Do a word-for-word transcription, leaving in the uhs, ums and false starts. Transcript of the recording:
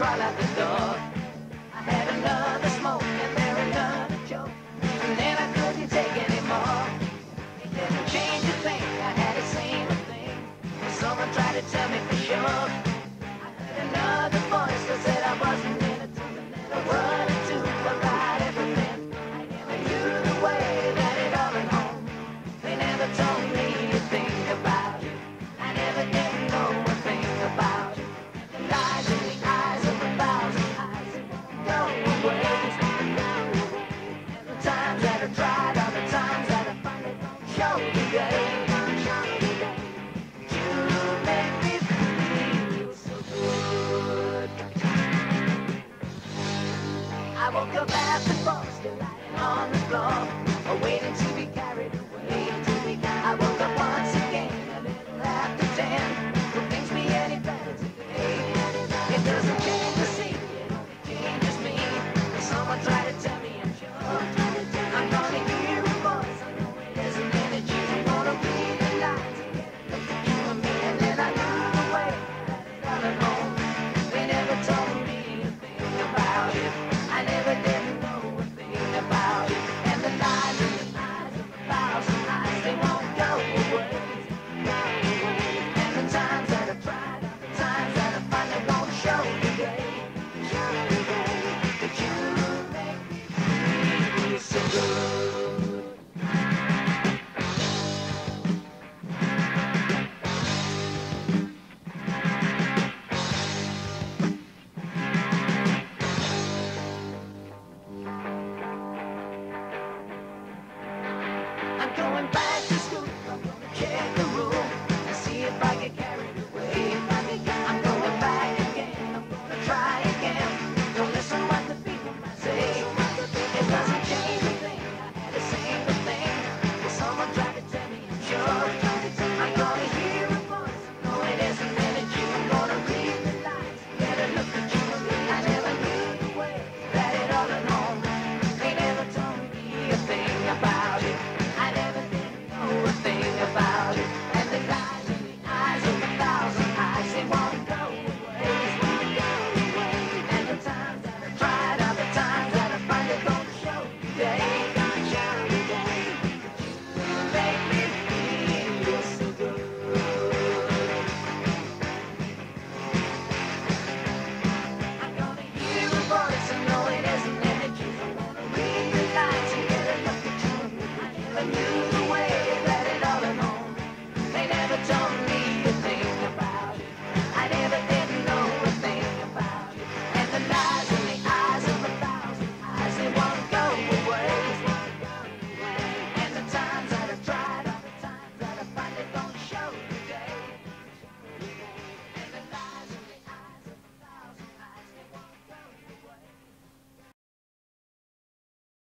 crawl out the door. I had another smoke and there another joke, and then I couldn't take anymore. It didn't change a thing, I had the same thing. Someone tried to tell me for sure. I heard another voice that said I wasn't in it to the world and to about everything. I never knew the way that it all went home. They never told me a thing about it. I never did know a thing about it. The lies in the eyes of a thousand eyes that won't go away. And the times that I tried are the times that I finally don't show today. You make me feel so good. I woke up after four, still lying on the floor, waiting to be carried away. I woke up once again, a little after ten. Will things be any better today? It doesn't change the scene, it only changes me. Someone tried to tell me I'm sure I'm gonna hear a voice, I know it isn't energy. I'm gonna read the lines and get it up to you and me. And then I knew the way that it all at home. They never told me a thing about it. I never did know a thing about it. And the lies in the eyes of a thousand eyes, they won't go away. And the times that I tried are the times that I finally won't show today. That you make me feel so good. I'm going back to